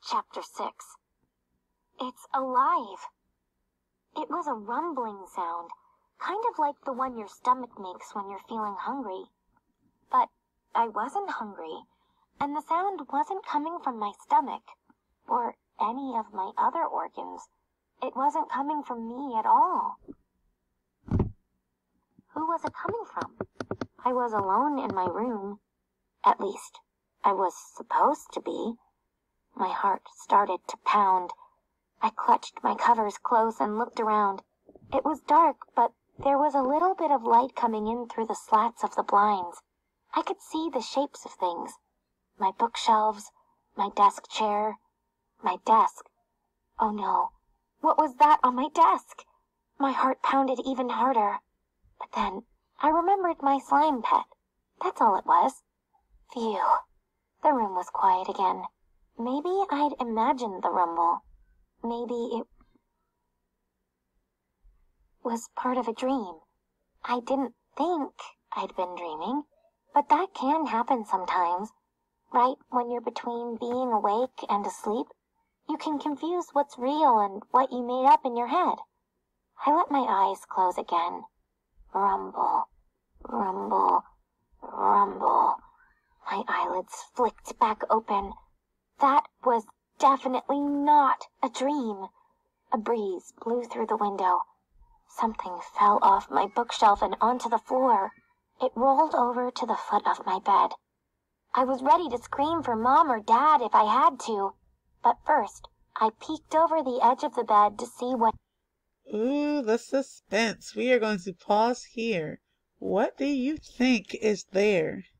Chapter 6. It's alive. It was a rumbling sound, kind of like the one your stomach makes when you're feeling hungry. But I wasn't hungry, and the sound wasn't coming from my stomach, or any of my other organs. It wasn't coming from me at all. Who was it coming from? I was alone in my room. At least, I was supposed to be. My heart started to pound. I clutched my covers close and looked around. It was dark, but there was a little bit of light coming in through the slats of the blinds. I could see the shapes of things. My bookshelves, my desk chair, my desk. Oh no, what was that on my desk? My heart pounded even harder. But then I remembered my slime pet. That's all it was. Phew. The room was quiet again. Maybe I'd imagined the rumble. Maybe it was part of a dream. I didn't think I'd been dreaming, but that can happen sometimes. Right when you're between being awake and asleep, you can confuse what's real and what you made up in your head. I let my eyes close again. Rumble, rumble, rumble. My eyelids flicked back open. That was definitely not a dream. A breeze blew through the window. Something fell off my bookshelf and onto the floor. It rolled over to the foot of my bed. I was ready to scream for Mom or Dad if I had to. But first, I peeked over the edge of the bed to see what... Ooh, the suspense. We are going to pause here. What do you think is there?